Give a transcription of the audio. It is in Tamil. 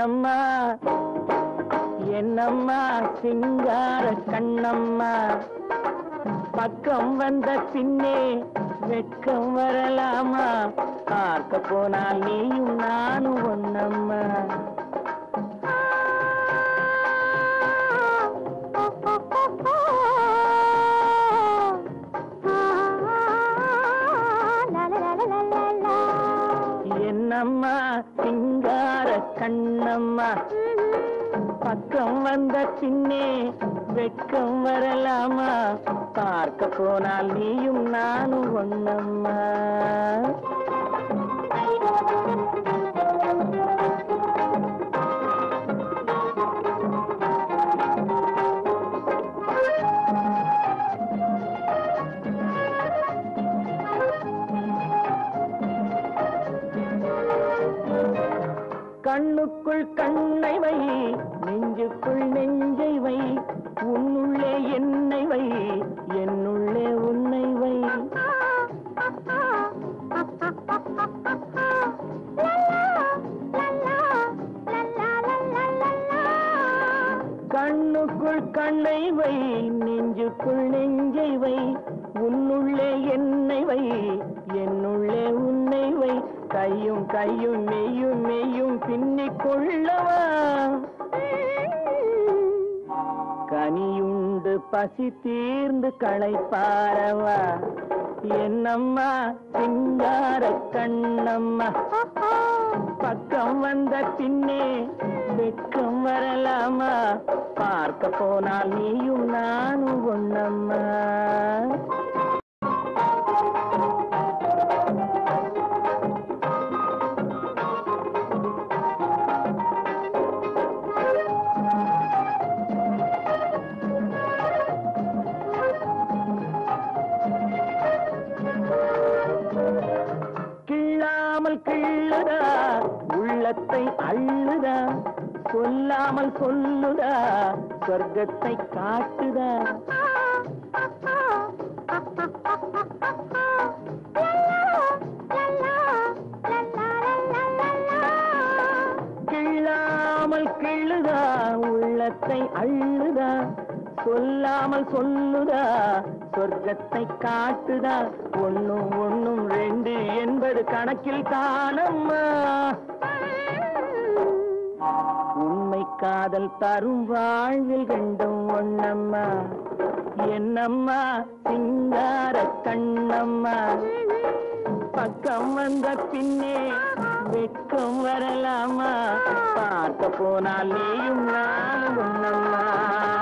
என்னம்மா என்னம்மா சிங்கார கண்ணம்மா பக்கம் வந்த பின்னே வெட்கம் வரலாமா பார்க்க போனால் நீயும் நானும் ஒன்னம்மா என்னம்மா சிங்கார கண்ணம்மா பக்கம் வந்த பின்னே வெட்கம் வரலாமா பார்க்க போனால் நீயும் நானும் ஒன்னம்மா கண்ணுக்குள் கண்ணை வை நெஞ்சுக்குள் நெஞ்சை வை உன்னுள்ளே என்னை வை என்னுள்ளே உன்னை வை கண்ணுக்குள் கண்ணை வை நெஞ்சுக்குள் நெஞ்சை வை உன்னுள்ளே என்னை வை என்னுள்ளே உன்னை வை கையும் கையும் மெய்யும் மெய்யும் பின்னிக் கொள்ளவா கனியுண்டு பசி தீர்ந்து களைப்பாரவா என்னம்மா சிங்கார கண்ணம்மா பக்கம் வந்த பின்னே வெட்கம் வரலாமா பார்க்க போனால் நீயும் நானும் ஒன்னம்மா கிள்ளுதா உள்ளத்தை அள்ளுதா சொல்லாமல் சொல்லுதா சொர்க்கத்தை காட்டுதா கிள்ளாமல் கிள்ளுதா உள்ளத்தை அள்ளுதா சொல்லாமல் சொல்லுதா சொர்க்கத்தை காட்டுதா ஒன்னும் ஒன்னும் ரெண்டு என்பது கணக்கில் காணம்மா உண்மை காதல் தரும் வாழ்வில் கண்டும் ஒன்னம்மா என்னம்மா சிங்கார கண்ணம்மா பக்கம் வந்த பின்னே வெட்கம் வரலாமா பார்க்க போனால் நீயும் நானும் ஒன்னம்மா